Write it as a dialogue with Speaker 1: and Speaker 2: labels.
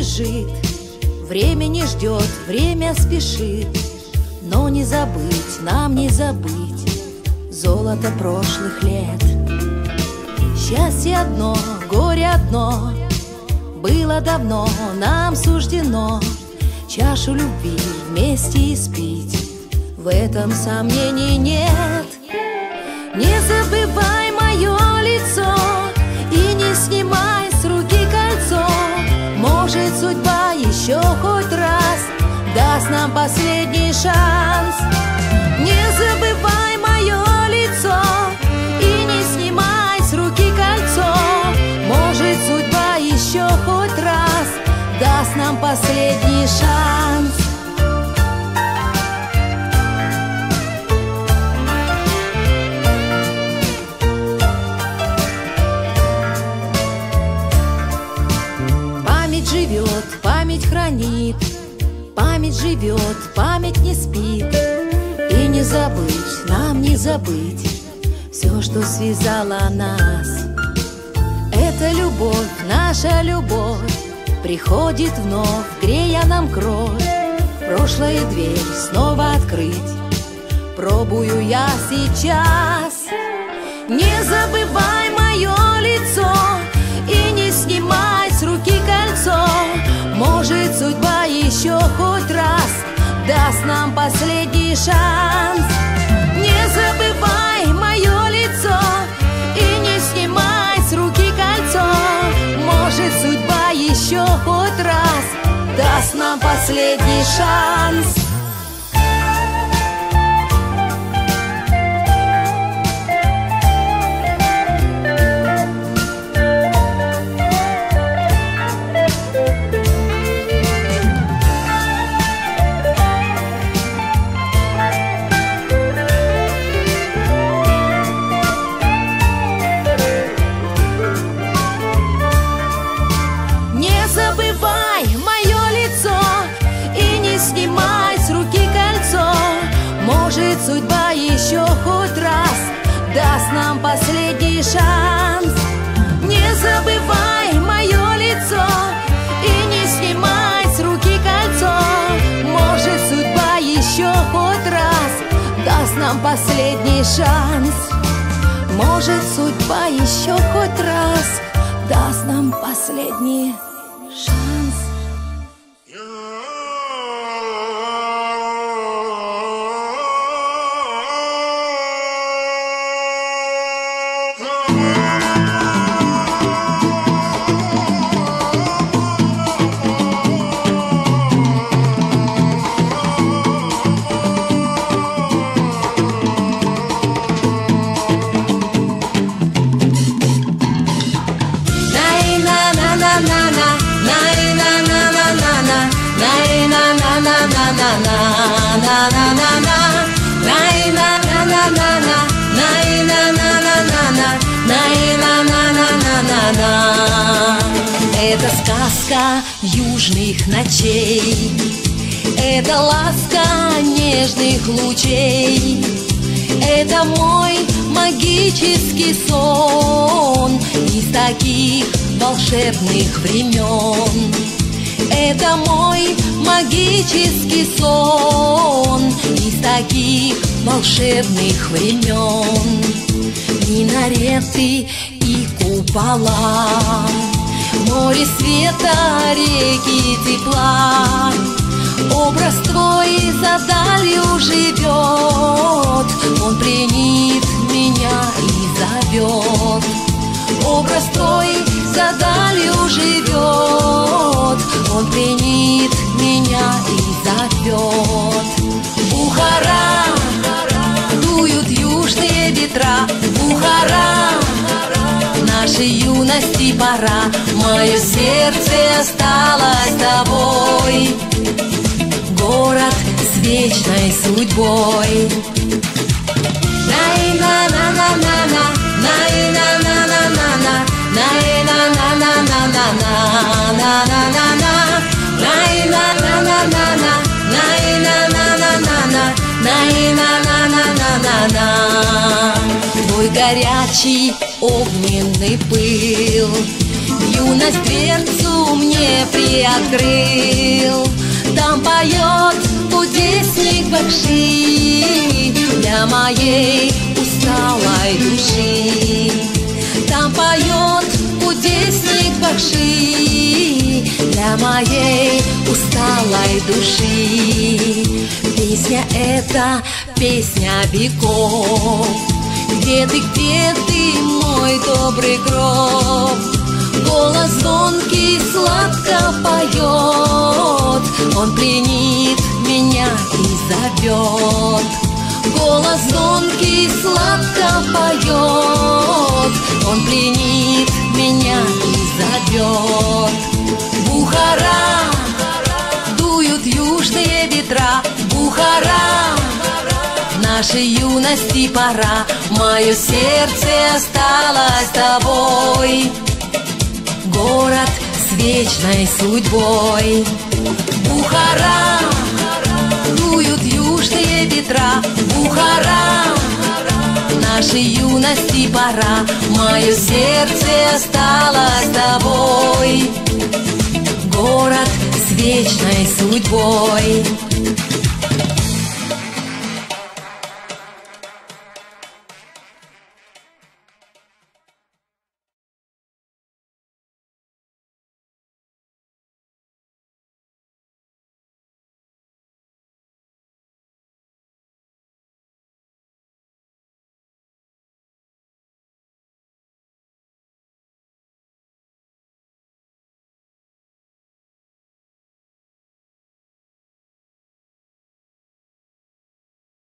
Speaker 1: бежит, время не ждет, время спешит. Но не забыть, нам не забыть золото прошлых лет. Счастье одно, горе одно, было давно, нам суждено чашу любви вместе испить. В этом сомнений нет. Не забывай мое лицо и не снимай с руки кольцо. Может, судьба еще хоть раз даст нам последний шанс. Не забывай мое лицо и не снимай с руки кольцо. Может, судьба еще хоть раз даст нам последний шанс. Память живет, память хранит, память живет, память не спит. И не забыть, нам не забыть все, что связало нас. Это любовь, наша любовь, приходит вновь, грея нам кровь. Прошлая дверь снова открыть пробую я сейчас. Не забывай мое лицо и не снимай с руки кольцо. Может, судьба еще хоть раз даст нам последний шанс. Не забывай мое лицо и не снимай с руки кольцо. Может, судьба еще хоть раз даст нам последний шанс. Судьба еще хоть раз даст нам последний шанс. Не забывай мое лицо и не снимай с руки кольцо. Может, судьба еще хоть раз даст нам последний шанс. Может, судьба еще хоть раз даст нам последний шанс. Это сказка южных ночей, это ласка нежных лучей, это мой магический сон из таких волшебных времен. Это мой магический сон из таких волшебных времен. Минареты и купола, море света, реки тепла. Образ твой за далью живет, он пленит меня и зовет. Образ твой за далью живет, он пленит меня и зовет. Бухара, дуют южные ветра, Бухара, нашей юности пора. Мое сердце осталось с тобой, город с вечной судьбой. Твой горячий огненный пыл в юность дверцу мне приоткрыл. двери открыл. Там поет кудесник Бакши для моей усталой души. Там поет кудесник Бакши для моей усталой души. Песня эта, песня веков. Где ты, мой добрый гроб? Голос звонкий сладко поет, он пленит меня и зовет. Голос звонкий сладко поет, он пленит меня и зовет. Бухара, дуют южные ветра, Бухара, нашей юности пора. Мое сердце осталось с тобой, город с вечной судьбой. Бухара, дуют южные ветра, Бухара, нашей юности пора. Мое сердце осталось с тобой, город с вечной судьбой.